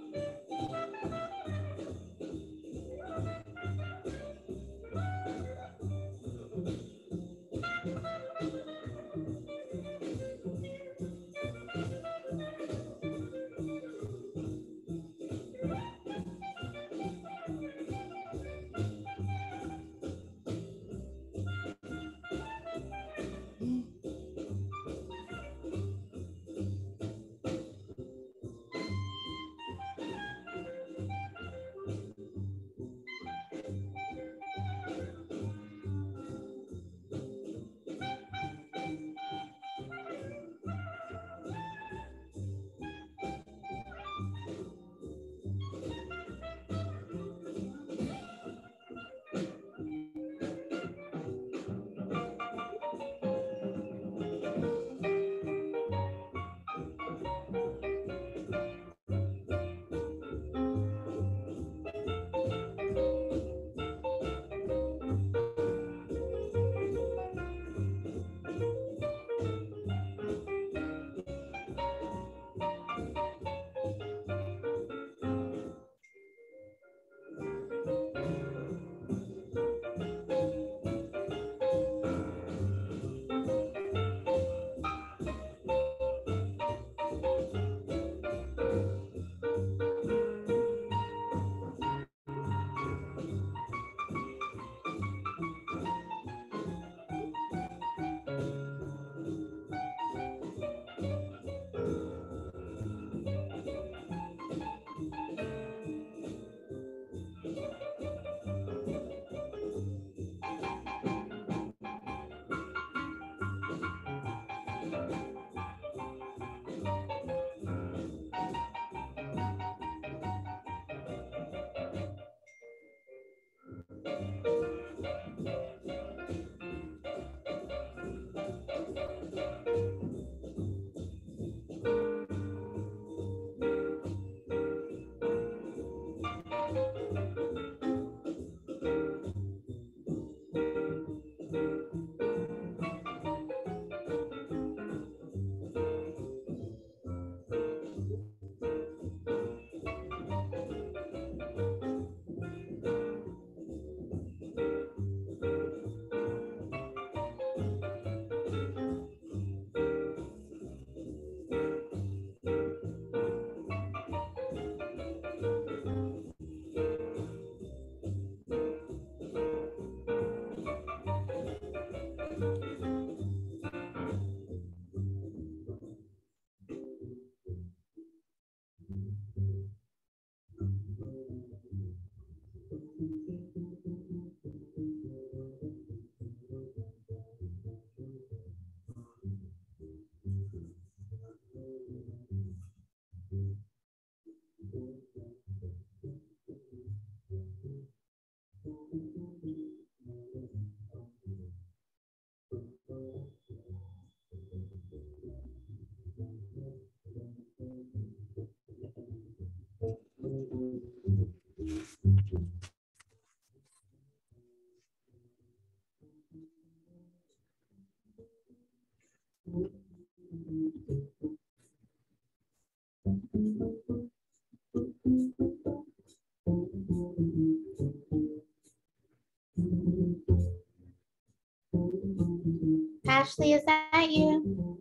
Ashley, is that you?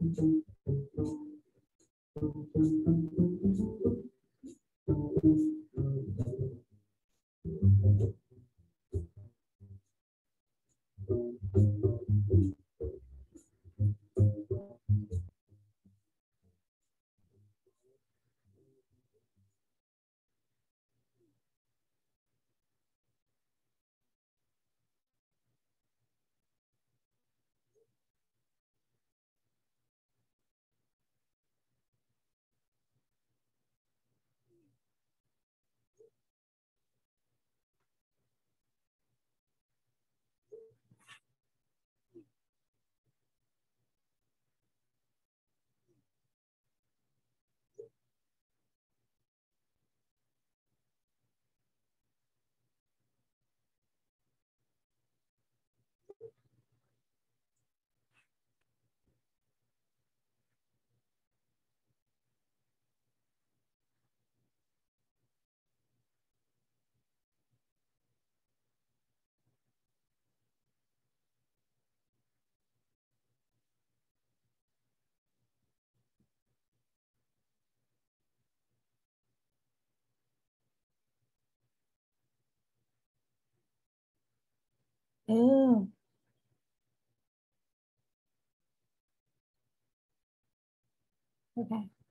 Oh, okay.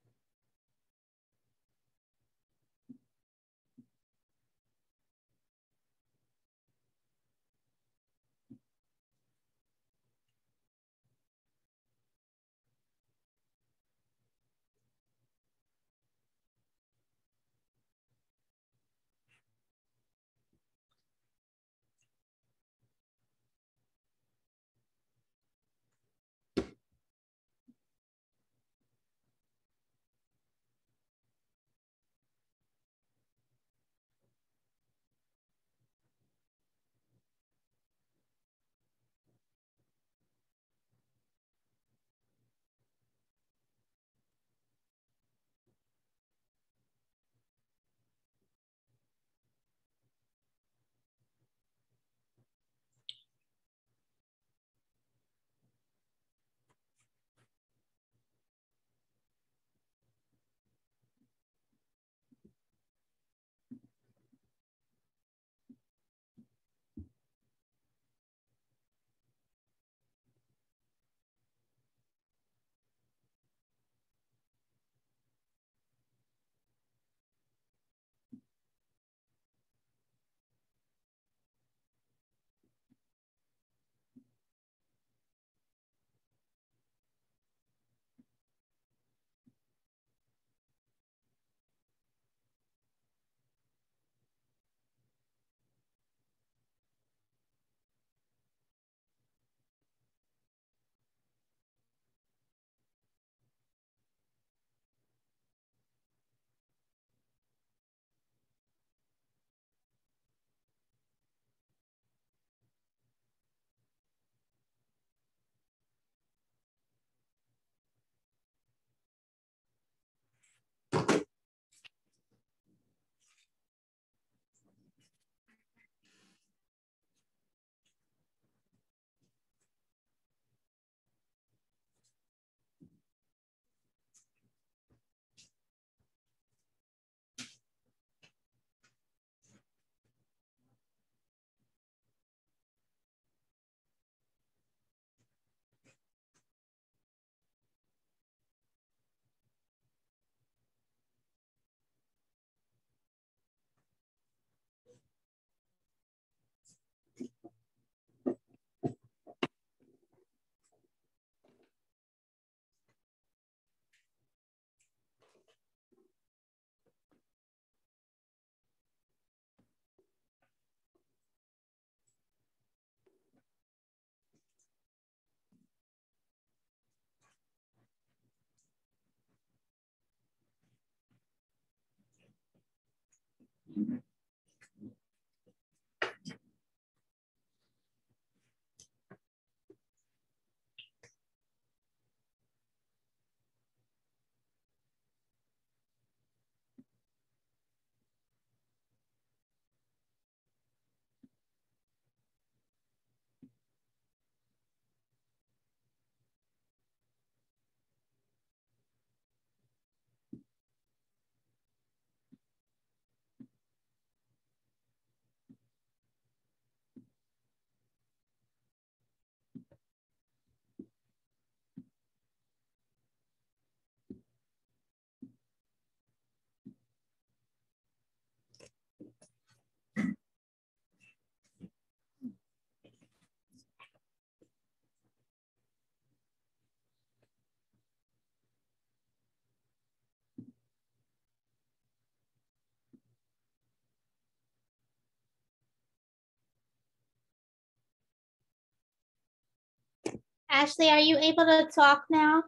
Ashley, are you able to talk now?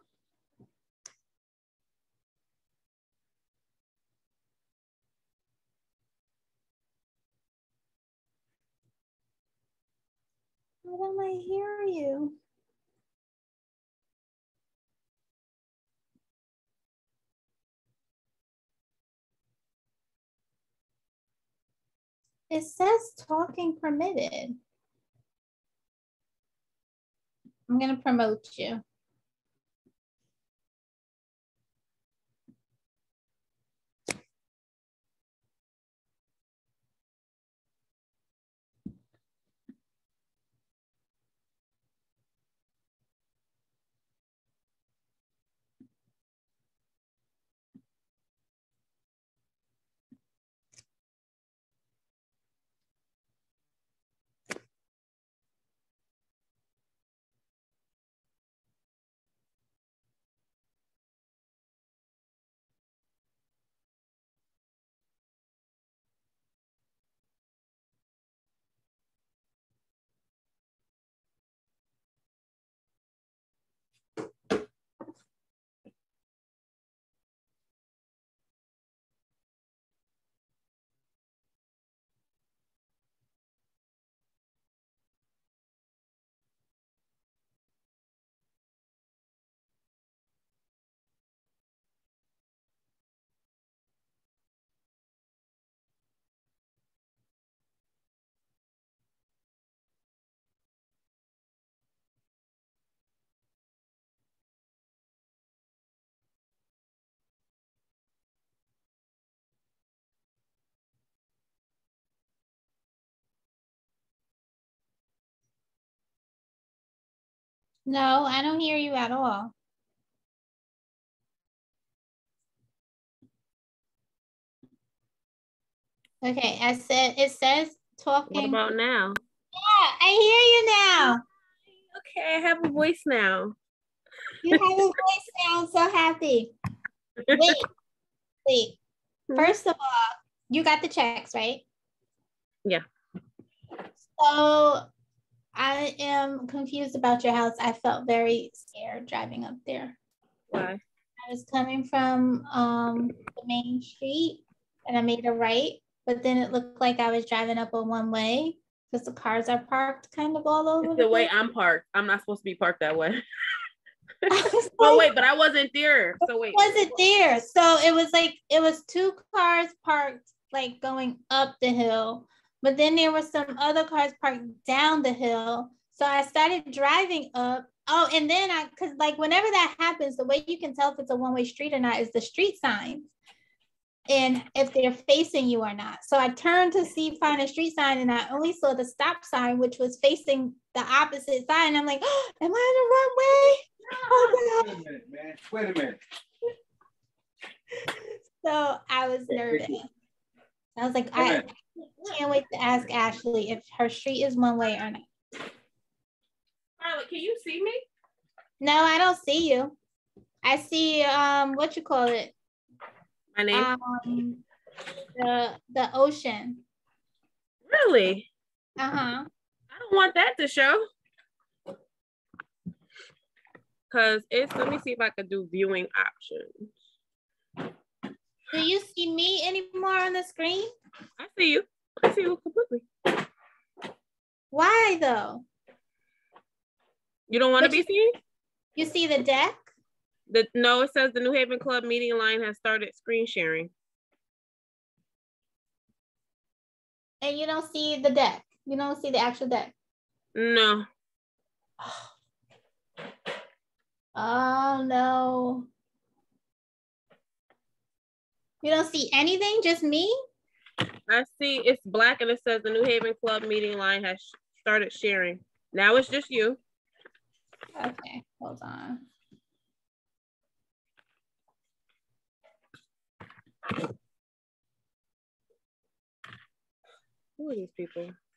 Why don't I hear you? It says talking permitted. I'm going to promote you. No, I don't hear you at all. Okay, it says talking. What about now? Yeah, I hear you now. Okay, I have a voice now. You have a voice now. I'm so happy. Wait. First of all, you got the checks, right? Yeah. So I am confused about your house. I felt very scared driving up there. Why? I was coming from the main street and I made a right, but then it looked like I was driving up a one way because the cars are parked kind of all over The way I'm parked. I'm not supposed to be parked that way. Oh wait, but I wasn't there. So wait. Wasn't there. So it was two cars parked like going up the hill, but then there were some other cars parked down the hill. So I started driving up. Oh, and then cause like whenever that happens, the way you can tell if it's a one-way street or not is the street signs and if they're facing you or not. So I turned to find a street sign and I only saw the stop sign, which was facing the opposite side. And I'm like, oh, am I in the wrong way? Oh, God. Wait a minute, man. Wait a minute. So I was nervous. I was like, I can't wait to ask Ashley if her street is one way or not. Carla, can you see me? No, I don't see you. I see what you call it? My name? The ocean. Really? Uh-huh. I don't want that to show. Cause let me see if I could do viewing options. Do you see me anymore on the screen? I see you completely. Why though? You don't want to be seen? You see the deck? No, it says the New Haven Club meeting line has started screen sharing. And you don't see the deck. You don't see the actual deck. No. Oh no. You don't see anything, just me? I see it's black and it says the New Haven Club meeting line has started sharing. Now it's just you. Okay, hold on. Who are these people?